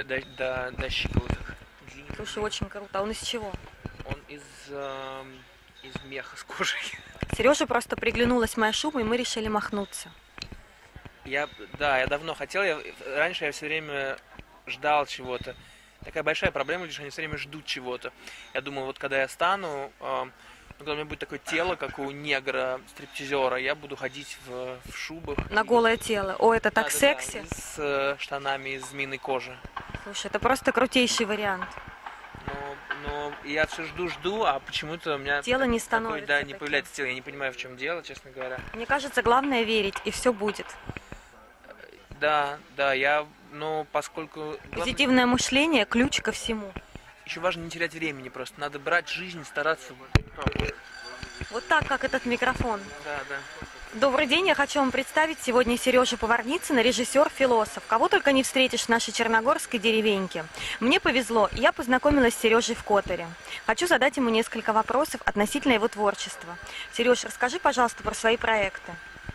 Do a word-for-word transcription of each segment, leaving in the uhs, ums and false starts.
до, до, до щиколоток. Длинный. Слушай, очень круто. А он из чего? Он из, э, из меха с кожей. Сереже просто приглянулась моя шуба, и мы решили махнуться. Я, да, я давно хотел. Я, раньше я все время ждал чего-то. Такая большая проблема, лишь они все время ждут чего-то. Я думал, вот когда я стану, э, когда у меня будет такое тело, как у негра, стриптизера, я буду ходить в, в шубах. На голое тело. О, это так да, секси. Да, да, с э, штанами из змеиной кожи. Слушай, это просто крутейший вариант. Но, но я все жду-жду, а почему-то у меня тело не такое, становится да, не таким. появляется тело. Я не понимаю, в чем дело, честно говоря. Мне кажется, главное верить, и все будет. Да, да, я, ну, поскольку... Главное... Позитивное мышление – ключ ко всему. Еще важно не терять времени просто. Надо брать жизнь, стараться... Вот так, как этот микрофон. Да, да. Добрый день, я хочу вам представить сегодня Сережа Поварницын, режиссер-философ. Кого только не встретишь в нашей черногорской деревеньке. Мне повезло, и я познакомилась с Сережей в Которе. Хочу задать ему несколько вопросов относительно его творчества. Сереж, расскажи, пожалуйста, про свои проекты.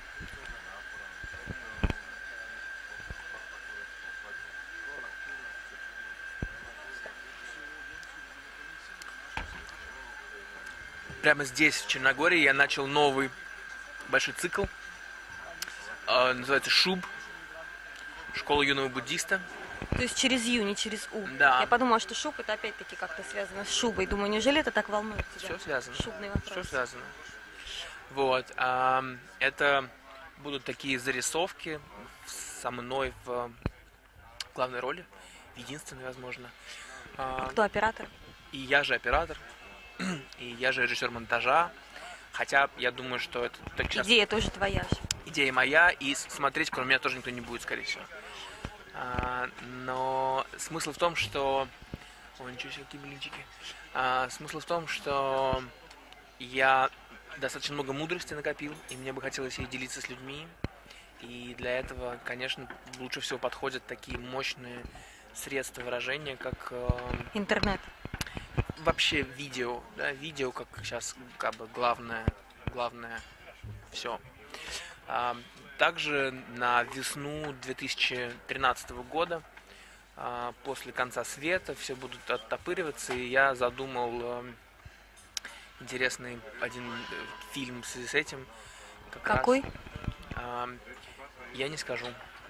Прямо здесь, в Черногории, я начал новый большой цикл. Э, называется «Шуб». Школа юного буддиста. То есть через Ю, не через У. Да. Я подумала, что шуб это опять-таки как-то связано с шубой. Думаю, неужели это так волнует тебя? Все связано. Шубный вопрос. Все связано. Вот. А, это будут такие зарисовки со мной в главной роли. Единственной, возможно. А кто оператор? И я же оператор. И я же режиссер монтажа. Хотя я думаю, что это... Так сейчас... Идея тоже твоя же. Идея моя, и смотреть кроме меня тоже никто не будет, скорее всего. А, но смысл в том, что... Ой, ничего себе, какие блинчики. А, смысл в том, что я достаточно много мудрости накопил, и мне бы хотелось ей делиться с людьми. И для этого, конечно, лучше всего подходят такие мощные средства выражения, как... Э, интернет. Вообще видео, да, видео как сейчас как бы главное, главное все. А, также на весну две тысячи тринадцатого года, а, после конца света, все будут оттопыриваться, и я задумал а, интересный один фильм в связи с этим. Как Какой? Раз, а, я не скажу.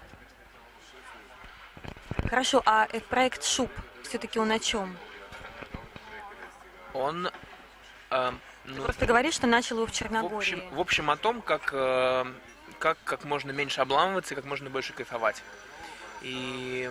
Хорошо, а проект «Шуб» все-таки он о чем? Он... Э, ну, Ты просто говоришь, что начал его в Черногории. В общем, в общем о том, как, э, как, как можно меньше обламываться и как можно больше кайфовать. И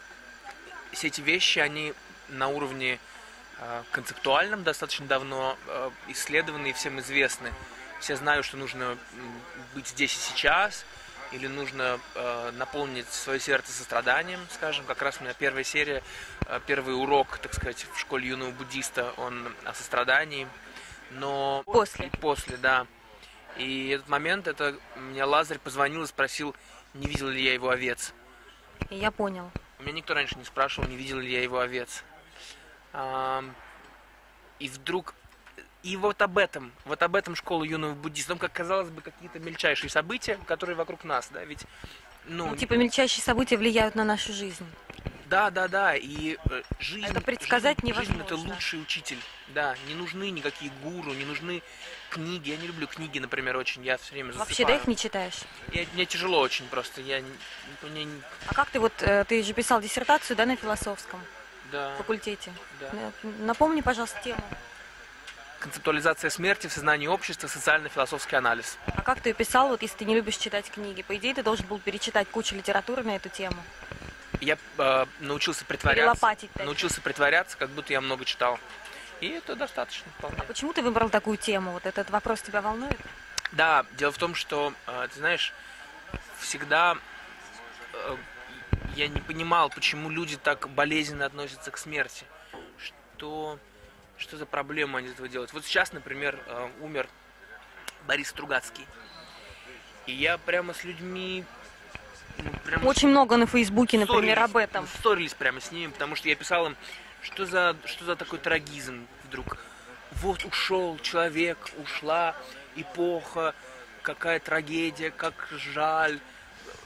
все эти вещи, они на уровне э, концептуальном достаточно давно э, исследованы и всем известны. Все знают, что нужно быть здесь и сейчас, или нужно э, наполнить свое сердце состраданием, скажем. Как раз у меня первая серия, э, первый урок, так сказать, в школе юного буддиста, он о сострадании. Но после. После, да. И этот момент, это мне Лазарь позвонил и спросил, не видел ли я его овец. И я понял. У меня никто раньше не спрашивал, не видел ли я его овец. А, и вдруг... И вот об этом, вот об этом школа юного буддиста, ну, как казалось бы, какие-то мельчайшие события, которые вокруг нас, да, ведь, ну... Ну, типа мельчайшие события влияют на нашу жизнь. Да, да, да, и э, жизнь... Это предсказать жизнь, невозможно. Жизнь — это лучший учитель, да, не нужны никакие гуру, не нужны книги, я не люблю книги, например, очень, я все время засыпаю. Вообще, да, их не читаешь? Я, мне тяжело очень просто, я... Мне... А как ты вот, ты же писал диссертацию, да, на философском да, факультете? Да. Напомни, пожалуйста, тему. Концептуализация смерти в сознании общества, социально-философский анализ. А как ты ее писал, вот если ты не любишь читать книги? По идее, ты должен был перечитать кучу литературы на эту тему. Я э, научился притворяться, так. научился притворяться, как будто я много читал. И это достаточно вполне. А почему ты выбрал такую тему? Вот этот вопрос тебя волнует? Да, дело в том, что, э, ты знаешь, всегда э, я не понимал, почему люди так болезненно относятся к смерти. Что... Что за проблема они из этого делают? Вот сейчас, например, умер Борис Стругацкий. И я прямо с людьми... Ну, прямо Очень с... много на Фейсбуке, например, об этом. Мы ссорились прямо с ними, потому что я писал им, что за, что за такой трагизм вдруг. Вот ушел человек, ушла эпоха, какая трагедия, как жаль.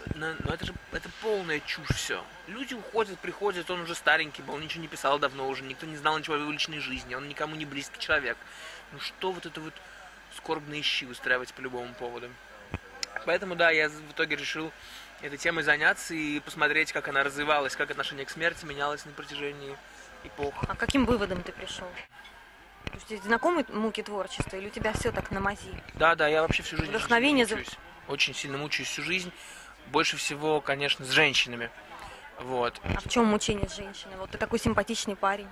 но, но это же это полная чушь все. Люди уходят, приходят, он уже старенький был, он ничего не писал давно уже, никто не знал ничего о его личной жизни, он никому не близкий человек. Ну что вот это вот скорбные щи устраивать по любому поводу. Поэтому, да, я в итоге решил этой темой заняться и посмотреть, как она развивалась, как отношение к смерти менялось на протяжении эпох. А к каким выводом ты пришел? То есть тебе знакомы муки творчества, или у тебя все так на мази? Да, да, я вообще всю жизнь Вдохновение за... мучаюсь. Очень сильно мучаюсь всю жизнь. Больше всего, конечно, с женщинами. Вот. А в чем мучение с женщиной? Вот ты такой симпатичный парень.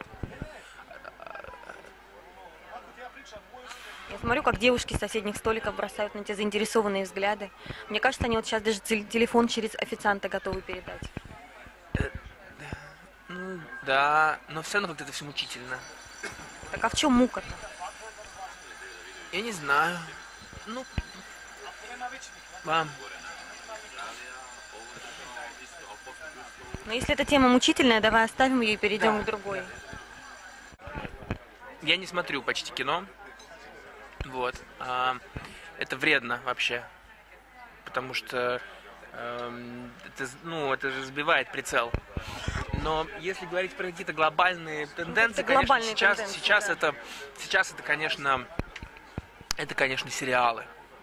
Я смотрю, как девушки с соседних столиков бросают на тебя заинтересованные взгляды. Мне кажется, они вот сейчас даже телефон через официанта готовы передать. Ну, да, но все равно как-то это все мучительно. Так а в чем мука-то? Я не знаю. Ну, вам. Но если эта тема мучительная, давай оставим ее и перейдем да. к другой. Я не смотрю почти кино. Вот. А, это вредно вообще. Потому что э, это, ну, это же сбивает прицел. Но если говорить про какие-то глобальные тенденции, это глобальные конечно, сейчас, тенденции, сейчас, да. это, сейчас это, конечно, это, конечно, сериалы.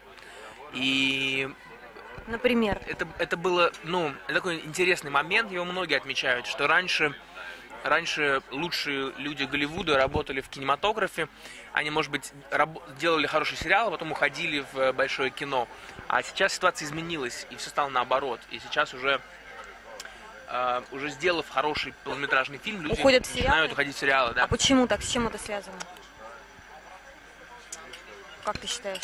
И например, это, это было, ну, такой интересный момент, его многие отмечают, что раньше, раньше лучшие люди Голливуда работали в кинематографе, они, может быть, раб- делали хороший сериал, а потом уходили в большое кино. А сейчас ситуация изменилась, и все стало наоборот. И сейчас уже Uh, уже сделав хороший полнометражный фильм, люди уходят в начинают уходить в сериалы. Да. А почему так? С чем это связано? Как ты считаешь?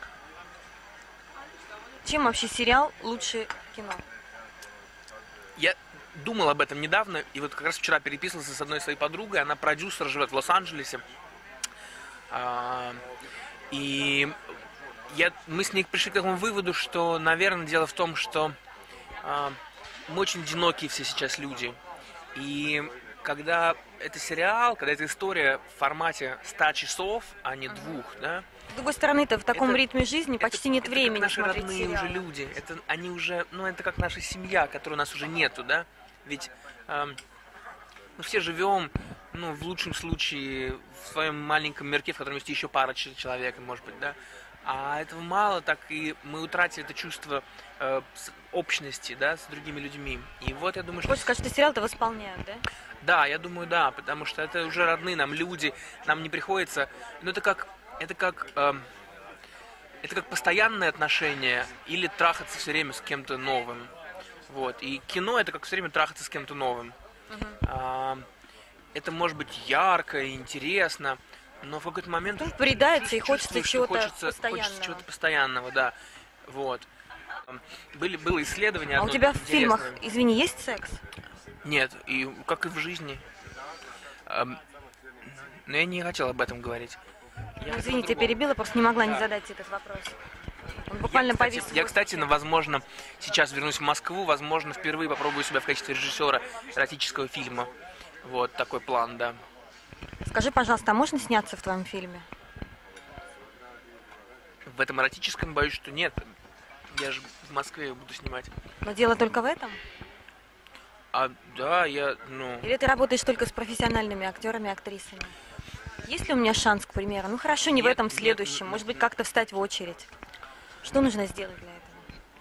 Чем вообще сериал лучше кино? Я думал об этом недавно, и вот как раз вчера переписывался с одной своей подругой, она продюсер, живет в Лос-Анджелесе. Uh, и я, мы с ней пришли к такому выводу, что, наверное, дело в том, что uh, мы очень одинокие все сейчас люди. И когда это сериал, когда эта история в формате ста часов, а не двух, да. С другой стороны-то в таком это, ритме жизни это, почти нет это времени как наши смотреть родные сериалы. уже люди. Это они уже, ну это как наша семья, которой у нас уже нету, да. Ведь э, мы все живем, ну в лучшем случае в своем маленьком мирке, в котором есть еще пара человек, может быть, да. А этого мало, так и мы утратили это чувство э, общности, да, с другими людьми. И вот я думаю, что... Хочешь сказать, что сериал-то восполняют, да? Да, я думаю, да, потому что это уже родные нам люди, нам не приходится... Ну, это как... Это как... Э, это как постоянные отношения или трахаться все время с кем-то новым. Вот. И кино — это как все время трахаться с кем-то новым. Угу. А, это может быть ярко и интересно, но в какой-то момент... Ну, приедается и хочется чего-то хочется, постоянного. Хочется чего-то постоянного, да. Вот. Были, было исследование. А у тебя в фильмах, извини, есть секс? Нет, и как и в жизни. Но я не хотел об этом говорить. Ну, извини, тебя перебила, просто не могла да. не задать этот вопрос. Он буквально я, кстати, повис. Я, кстати, ну, возможно, сейчас вернусь в Москву, возможно, впервые попробую себя в качестве режиссера эротического фильма. Вот такой план, да. Скажи, пожалуйста, а можно сняться в твоем фильме? В этом эротическом боюсь, что нет. Я же в Москве буду снимать. Но дело только в этом? А, да, я, ну... Или ты работаешь только с профессиональными актерами и актрисами? Есть ли у меня шанс, к примеру? Ну хорошо, не нет, в этом следующем. Нет, Может быть, как-то встать в очередь. Что нужно сделать для этого?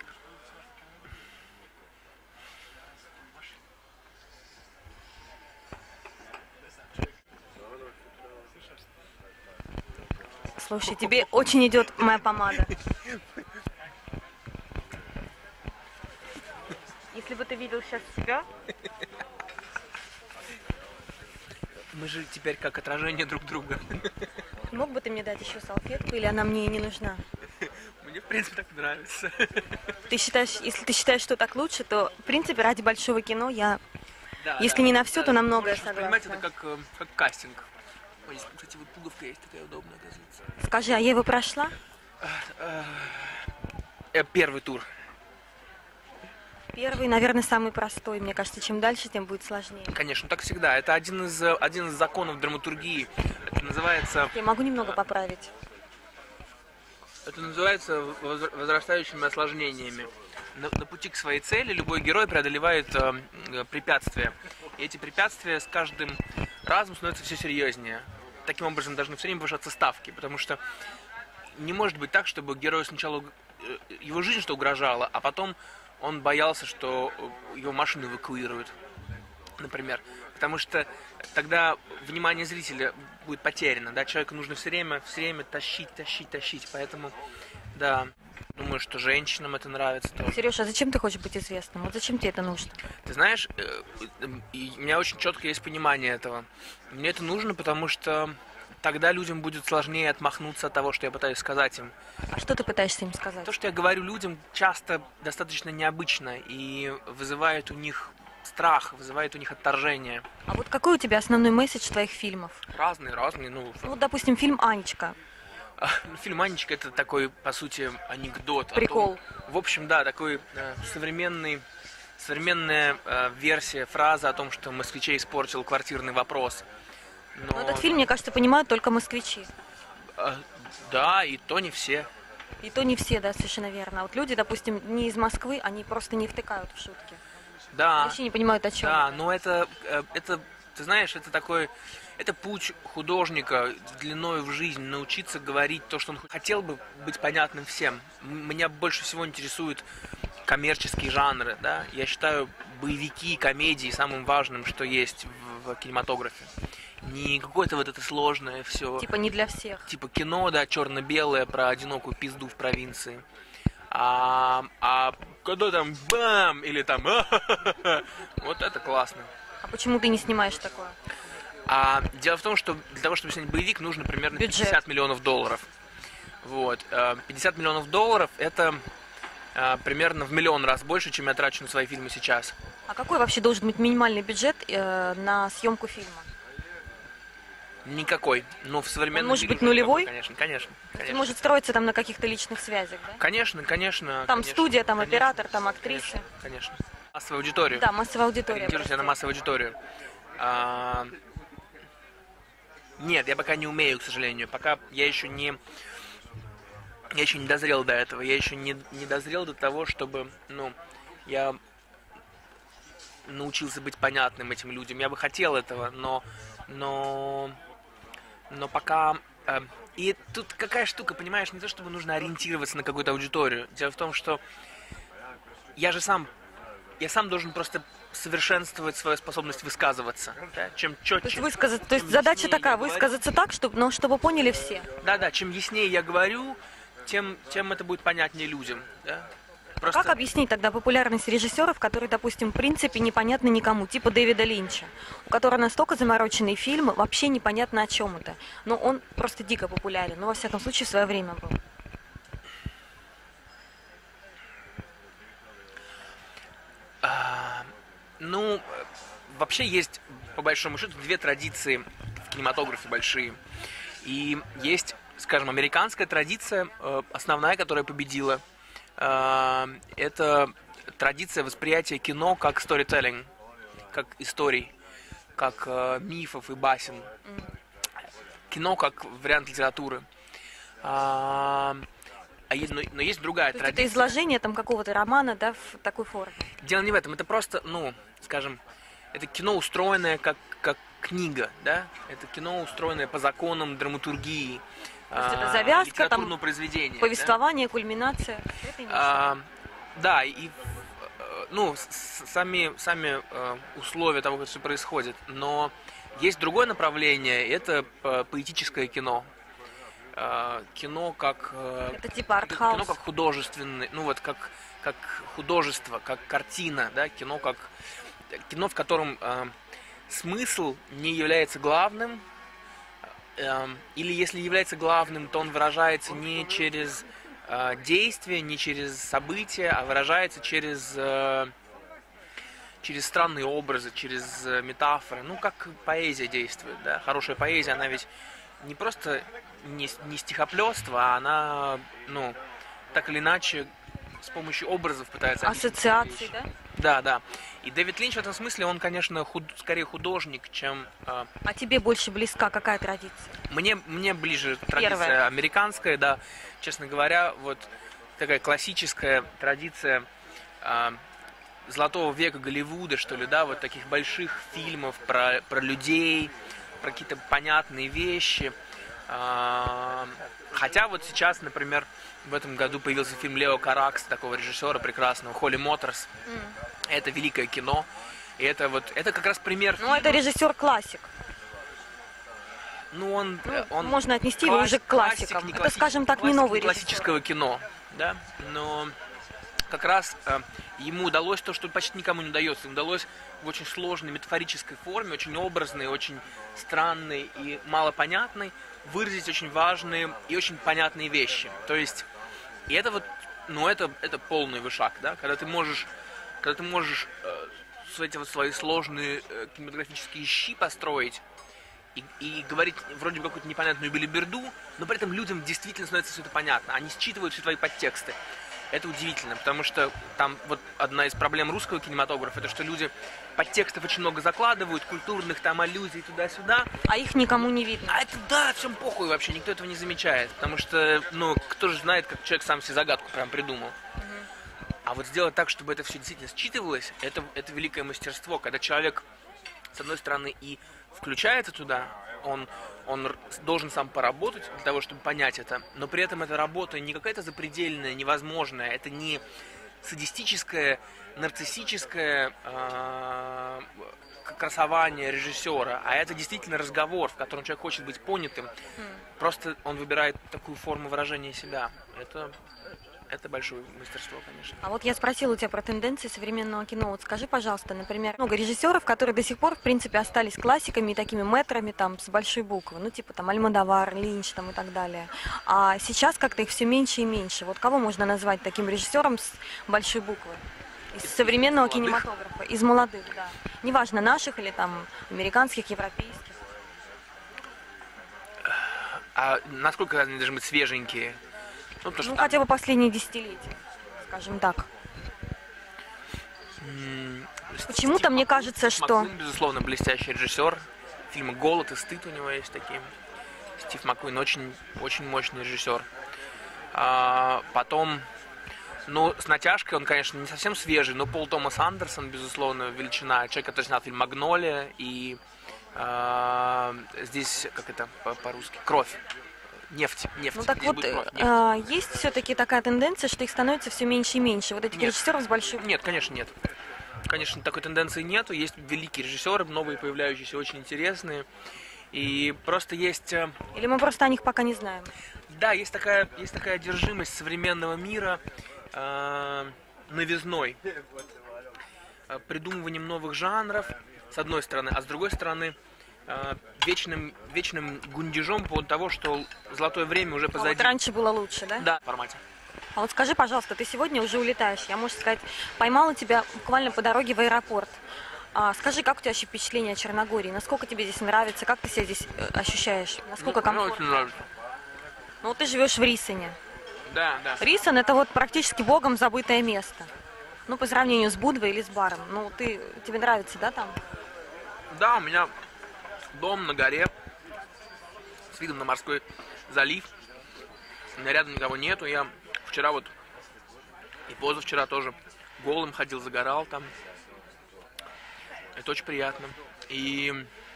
Слушай, тебе очень идет моя помада. Если бы ты видел сейчас себя... Мы же теперь как отражение друг друга. Мог бы ты мне дать еще салфетку, или она мне и не нужна? Мне, в принципе, так нравится. Ты считаешь, если ты считаешь, что так лучше, то, в принципе, ради большого кино я, да, если да, не на все, да, то на многое согласна. согласна. Это как, как кастинг. Ой, здесь, кстати, вот пуговка есть, такая удобная, оказывается. Скажи, а я его прошла? Первый тур. Первый, наверное, самый простой. Мне кажется, чем дальше, тем будет сложнее. Конечно, так всегда. Это один из, один из законов драматургии. Это называется... Я могу немного поправить. Это называется возрастающими осложнениями. на, на пути к своей цели любой герой преодолевает э, препятствия. И эти препятствия с каждым разом становятся все серьезнее. Таким образом, должны все время повышаться ставки, потому что не может быть так, чтобы герою сначала э, его жизнь что угрожала, а потом он боялся, что его машину эвакуируют, например. Потому что тогда внимание зрителя будет потеряно, да, человеку нужно все время, все время тащить, тащить, тащить, поэтому, да, думаю, что женщинам это нравится тоже. Сережа, а зачем ты хочешь быть известным? Вот зачем тебе это нужно? Ты знаешь, у меня очень четко есть понимание этого. Мне это нужно, потому что тогда людям будет сложнее отмахнуться от того, что я пытаюсь сказать им. А что ты пытаешься им сказать? То, что я говорю людям, часто достаточно необычно и вызывает у них страх, вызывает у них отторжение. А вот какой у тебя основной месседж твоих фильмов? Разные, разные. Ну, ну вот, допустим, фильм «Анечка». Фильм «Анечка» — это такой, по сути, анекдот. Прикол. Том, в общем, да, такой э, современный, современная э, версия, фраза о том, что москвичей испортил квартирный вопрос. Но... Но этот фильм, мне кажется, понимают только москвичи. Э, да, и то не все. И то не все, да, совершенно верно. Вот люди, допустим, не из Москвы, они просто не втыкают в шутки. Да. Вообще не понимают, о чем. Да, но это, это, ты знаешь, это такой, это путь художника длиной в жизнь, научиться говорить то, что он хотел бы быть понятным всем. Меня больше всего интересуют коммерческие жанры, да. Я считаю боевики, комедии самым важным, что есть в, в кинематографе. Не какое-то вот это сложное все. Типа не для всех. Типа кино, да, черно-белое про одинокую пизду в провинции. А, а когда там бам или там вот это классно. А почему ты не снимаешь такое? А дело в том, что для того, чтобы снять боевик, нужно примерно Бюджет. пятьдесят миллионов долларов. Вот. пятьдесят миллионов долларов это примерно в миллион раз больше, чем я трачу на свои фильмы сейчас. А какой вообще должен быть минимальный бюджет э, на съемку фильма? Никакой. Ну, в современном Он может мире быть нулевой? никакой, конечно, конечно, конечно. Может строиться там на каких-то личных связях, да? Конечно, конечно. Там конечно, студия, там конечно, оператор, там актрисы. Конечно, конечно. Массовая аудитория. Да, массовая аудитория. Ориентируйся на массовую аудиторию. А... Нет, я пока не умею, к сожалению. Пока я еще не... Я еще не дозрел до этого. Я еще не, не дозрел до того, чтобы, ну, я научился быть понятным этим людям. Я бы хотел этого, но... Но... Но пока... Э, и тут какая штука, понимаешь, не то, чтобы нужно ориентироваться на какую-то аудиторию. Дело в том, что я же сам... Я сам должен просто совершенствовать свою способность высказываться. Да? Чем четче... То есть, высказать, то есть задача такая, высказаться так, чтобы, но чтобы поняли все. Да-да, чем яснее я говорю, тем, тем это будет понятнее людям. Да? Просто... Как объяснить тогда популярность режиссеров, которые, допустим, в принципе непонятны никому, типа Дэвида Линча, у которого настолько замороченный фильм, вообще непонятно о чем это. Но он просто дико популярен, но во всяком случае в свое время был. А, ну, вообще есть, по большому счету, две традиции в кинематографе большие. И есть, скажем, американская традиция, основная, которая победила. Это традиция восприятия кино как storytelling, как историй, как э, мифов и басен. Кино как вариант литературы. А, а есть, но, но есть другая То традиция. есть это изложение там какого-то романа, да, в такой форме. Дело не в этом, это просто, ну, скажем, это кино, устроенное как, как книга, да? Это кино, устроенное по законам драматургии. То есть это завязка, там, произведения, повествование, да? Кульминация. Это а, да, и ну, с, сами, сами э, условия того, как все происходит. Но есть другое направление, это поэтическое кино. Э, кино как... Э, это типа артхаус. Кино как художественное, ну вот как, как художество, как картина, да, кино как... Кино, в котором э, смысл не является главным, или если является главным, то он выражается не через э, действие, не через события, а выражается через, э, через странные образы, через э, метафоры. Ну, как поэзия действует, да. Хорошая поэзия, она ведь не просто не, не стихоплётство, а она, ну, так или иначе, с помощью образов пытается... Ассоциации, да? Да, да. И Дэвид Линч в этом смысле, он, конечно, худ... скорее художник, чем... Э... А тебе больше близка какая традиция? Мне, мне ближе традиция Первая. Американская, да. Честно говоря, вот такая классическая традиция э, золотого века Голливуда, что ли, да, вот таких больших фильмов про, про людей, про какие-то понятные вещи. Э, хотя вот сейчас, например, в этом году появился фильм Лео Каракса, такого режиссера прекрасного, «Холли Моторс». Mm. Это великое кино. И это вот, это как раз пример. Ну, это режиссер-классик. Ну, он, ну, он можно отнести класс, его уже к классикам. Классик, это, скажем так, не новый режиссер. Классического кино, да, но как раз э, ему удалось то, что почти никому не удается. Ему удалось в очень сложной метафорической форме, очень образной, очень странной и малопонятной выразить очень важные и очень понятные вещи. То есть, и это вот, ну, это, это полный вышаг, да, когда ты можешь, когда ты можешь э, эти вот свои сложные э, кинематографические щи построить, И, и говорить вроде бы какую-то непонятную белиберду, но при этом людям действительно становится все это понятно. Они считывают все твои подтексты. Это удивительно, потому что там вот одна из проблем русского кинематографа, это что люди подтекстов очень много закладывают, культурных там аллюзий туда-сюда. А их никому не видно. А это да, всем похуй вообще, никто этого не замечает. Потому что, ну, кто же знает, как человек сам себе загадку прям придумал. Угу. А вот сделать так, чтобы это все действительно считывалось, это, это великое мастерство, когда человек, с одной стороны, и включается туда, он, он должен сам поработать для того, чтобы понять это, но при этом эта работа не какая-то запредельная, невозможная, это не садистическое, нарциссическое э, красование режиссера, а это действительно разговор, в котором человек хочет быть понятым, mm. просто он выбирает такую форму выражения себя. Это... Это большое мастерство, конечно. А вот я спросила у тебя про тенденции современного кино. Вот скажи, пожалуйста, например, много режиссеров, которые до сих пор, в принципе, остались классиками и такими мэтрами там с большой буквы. Ну, типа там Альмодовар, Линч там и так далее. А сейчас как-то их все меньше и меньше. Вот кого можно назвать таким режиссером с большой буквы? Из, из современного из кинематографа. Из молодых, да. Неважно, наших или там американских, европейских. А насколько они должны быть свеженькие? Ну, ну там... хотя бы последние десятилетия, скажем так. Mm, Почему-то Стив мне Маккуин, кажется, Стив что... Маккуин, безусловно, блестящий режиссер. Фильмы «Голод» и «Стыд» у него есть такие. Стив Маккуин очень, очень мощный режиссер. А, потом, ну, с натяжкой, он, конечно, не совсем свежий, но Пол Томас Андерсон, безусловно, величина. Человек, который снял фильм «Магнолия» и а, здесь, как это по-русски, «Кровь». Нефть, нефть. Ну так вот, а, есть все-таки такая тенденция, что их становится все меньше и меньше. Вот этих нет. режиссеров с большим... Нет, конечно, нет. Конечно, такой тенденции нету. Есть великие режиссеры, новые появляющиеся, очень интересные. И просто есть... Или мы просто о них пока не знаем? Да, есть такая, есть такая одержимость современного мира э, новизной. Придумыванием новых жанров, с одной стороны, а с другой стороны... Вечным, вечным гундежом по поводу того, что золотое время уже позади. А вот раньше было лучше, да? Да, в формате. А вот скажи, пожалуйста, ты сегодня уже улетаешь, я, можно сказать, поймала тебя буквально по дороге в аэропорт. А, скажи, как у тебя вообще впечатление о Черногории? Насколько тебе здесь нравится? Как ты себя здесь ощущаешь? Насколько комфортно? Мне очень нравится. Ну, ты живешь в Рисоне. Да, да. Рисон – это вот практически богом забытое место. Ну, по сравнению с Будвой или с Баром. Ну, ты, тебе нравится, да, там? Да, у меня... дом на горе с видом на морской залив. У меня рядом никого нету. Я вчера вот и позавчера тоже голым ходил, загорал там. Это очень приятно. И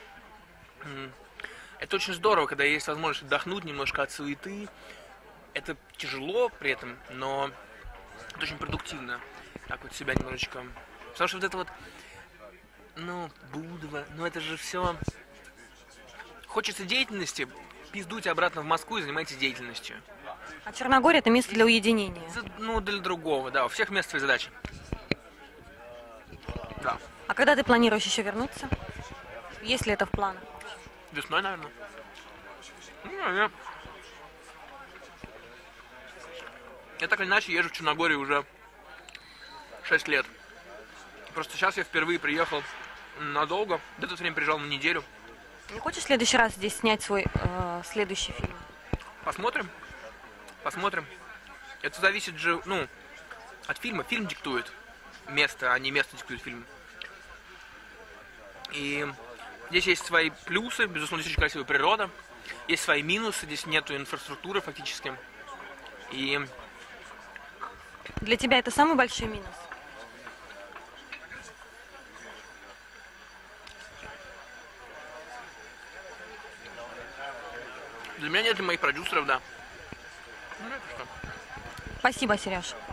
это очень здорово, когда есть возможность отдохнуть немножко от суеты. Это тяжело при этом, но это очень продуктивно. Так вот себя немножечко... Потому что вот это вот, ну, Будва, ну это же все... Хочется деятельности, пиздуйте обратно в Москву и занимайтесь деятельностью. А Черногория – это место для уединения? За, ну, для другого, да. У всех мест свои задачи. Да. А когда ты планируешь еще вернуться? Есть ли это в планах? Весной, наверное. Ну, я... я так или иначе езжу в Черногорию уже шесть лет. Просто сейчас я впервые приехал надолго. До этого время приезжал на неделю. Не хочешь в следующий раз здесь снять свой э, следующий фильм? Посмотрим. Посмотрим. Это зависит же, ну, от фильма. Фильм диктует место, а не место диктует фильм. И здесь есть свои плюсы. Безусловно, здесь очень красивая природа. Есть свои минусы. Здесь нету инфраструктуры фактически. И... Для тебя это самый большой минус? Для меня нет и моих продюсеров, да. Ну, это что? Спасибо, Сереж.